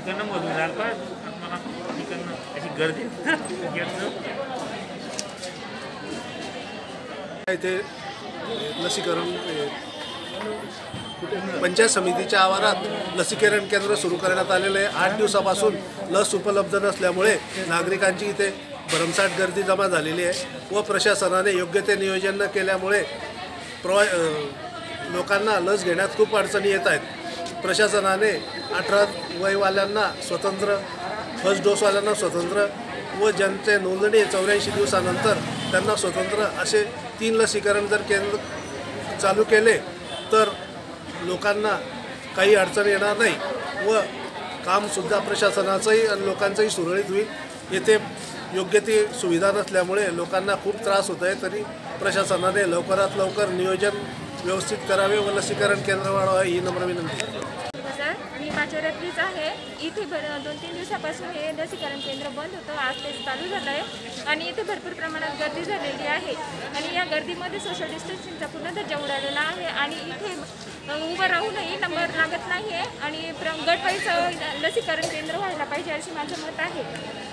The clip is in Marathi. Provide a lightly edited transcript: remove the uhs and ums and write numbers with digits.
तिकडनं मधून जायला पाहिजे मला तिकडनं अशी गर्दी इथे लसीकरण पंचायत समितीच्या आवारात लसीकरण केंद्र सुरू करण्यात आलेले आहे। 8 दिवसापासून लस उपलब्ध नसल्यामुळे नागरिकांची इथे भरमसाठ गर्दी जमा झालेली आहे व प्रशासनाने योग्य ते नियोजन न केल्यामुळे लोकांना लस घेण्यात खूप अडचणी येत आहेत। प्रशासनाने 18 वयवाल्यांना स्वतंत्र, फर्स्ट डोसवाल्यांना स्वतंत्र व ज्यांचे नोंदणी 84 दिवसानंतर त्यांना स्वतंत्र असे 3 लसीकरण जर केंद्र चालू केले तर लोकांना काही अडचण येणार नाही व कामसुद्धा प्रशासनाचंही आणि लोकांचंही सुरळीत होईल। येथे योग्य ती सुविधा नसल्यामुळे लोकांना खूप त्रास होत आहे, तरी प्रशासनाने लवकरात लवकर नियोजन व्यवस्थित करावे व लसीकरण केंद्र वाढवावे ही नम्र विनंती। सर, मी पाचोऱ्यातलीच आहे। इथे 2-3 दिवसापासून हे लसीकरण केंद्र बंद होतं, आज ते चालू झालं आहे आणि इथे भरपूर प्रमाणात गर्दी झालेली आहे आणि या गर्दीमध्ये सोशल डिस्टन्सिंगचा पूर्ण दर्जा उडालेला आहे आणि इथे उभं राहूनही नंबर लागत नाही आहे आणि गटवाईज लसीकरण केंद्र व्हायला पाहिजे असे माझं मत आहे।